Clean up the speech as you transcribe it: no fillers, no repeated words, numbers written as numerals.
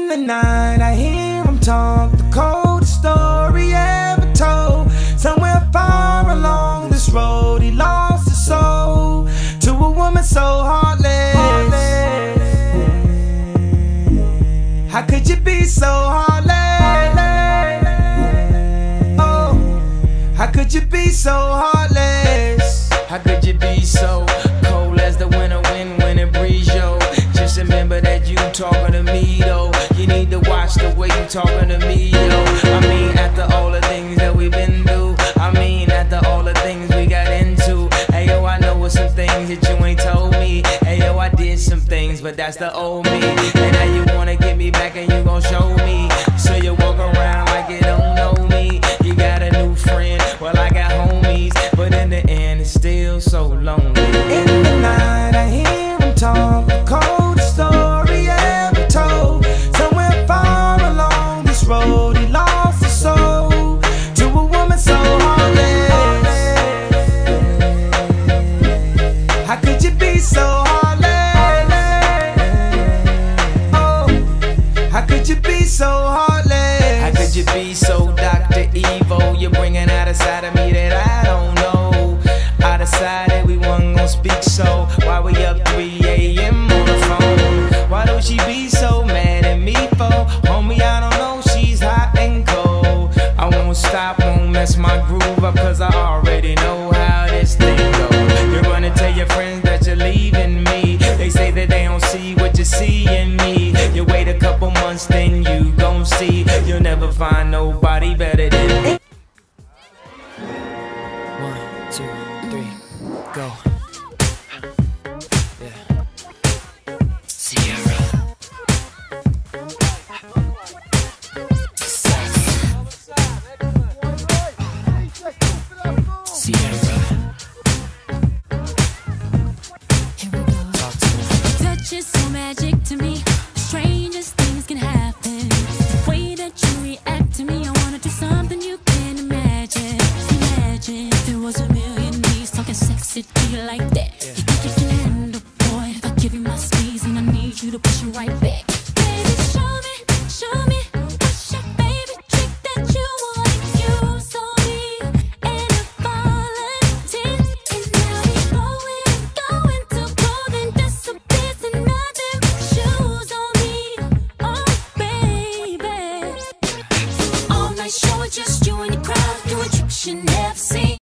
the night I hear him talk, the coldest story ever told. Somewhere far along this road he lost his soul to a woman so heartless. How could you be so heartless? Oh, how could you be so heartless? How could you be so cold as the winter wind when it breeze, yo? Just remember that you talking to me, though. You need to watch the way you talking to me, yo. I mean, after all the things that we've been through, I mean, after all the things we got into. Hey, yo, I know some things that you ain't told me. Hey, yo, I did some things, but that's the old me. And now you wanna get me back and you gon' show me. So you walk around like you don't know me. You got a new friend, well, I got homies, but in the end, it's still so lonely. In the night I hear him talk, the coldest story ever told. Somewhere far along this road he lost his soul to a woman so heartless. How could you be so heartless? Oh, how could you be so heartless? How could you be so Dr. Evil? You're bringing out a side of me that I don't know. I decided we wasn't gonna speak, so why we up 3 a.m. on the phone? Why don't she be so mad at me for? Homie, I don't know, she's hot and cold. I won't stop, won't mess my groove up, cause I already know how this thing goes. You're gonna tell your friends that you're leaving me. They say that they don't see what you see in me. You wait a couple months, then you gon' see. You'll never find nobody better